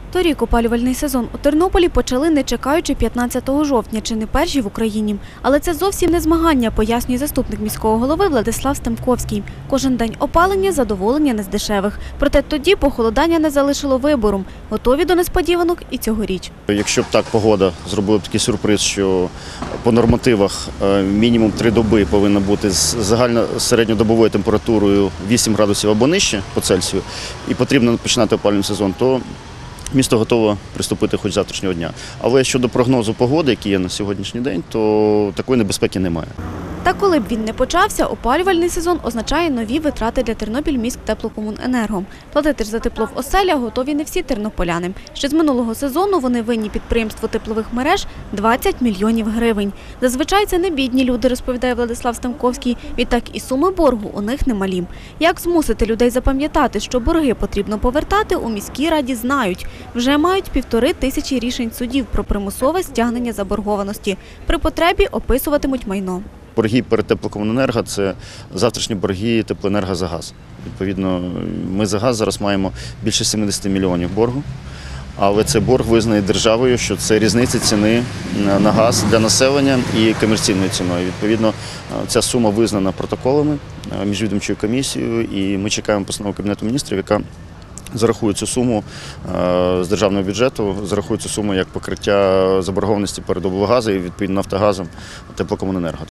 Торік опалювальний сезон у Тернополі почали, не чекаючи 15 жовтня, чи не перші в Україні. Але це зовсім не змагання, пояснює заступник міського голови Владислав Стемковський. Кожен день опалення – задоволення не з дешевих. Проте тоді похолодання не залишило вибору. Готові до несподіванок і цьогоріч. Якщо б так погода зробила б такий сюрприз, що по нормативах мінімум 3 доби повинна бути з загально середньодобовою температурою 8 градусів або нижче по Цельсію, і потрібно починати опалювальний сезон, то місто готове приступити хоч з завтрашнього дня. Але щодо прогнозу погоди, який є на сьогоднішній день, то такої небезпеки немає. Та коли б він не почався, опалювальний сезон означає нові витрати для Тернопільміськтеплокомуненерго. Платити ж за тепло в оселях готові не всі тернополяни. Ще з минулого сезону вони винні підприємству теплових мереж 20 мільйонів гривень. Зазвичай це не бідні люди, розповідає Владислав Стемковський. Відтак і суми боргу у них немалі. Як змусити людей запам'ятати, що борги потрібно повертати, у міській раді знають. Вже мають 1500 рішень судів про примусове стягнення заборгованості. При потребі описуватимуть майно. Борги перед теплокомуненерго – це завтрашні борги теплоенерго за газ. Відповідно, ми за газ зараз маємо більше 70 мільйонів боргу, але цей борг визнає державою, що це різниця ціни на газ для населення і комерційною ціною. Відповідно, ця сума визнана протоколами міжвідомчою комісією, і ми чекаємо постанову Кабінету міністрів, яка зарахує цю суму з державного бюджету, зарахує цю суму як покриття заборгованості перед облгазом і, відповідно, Нафтогазом, теплокомуненерго.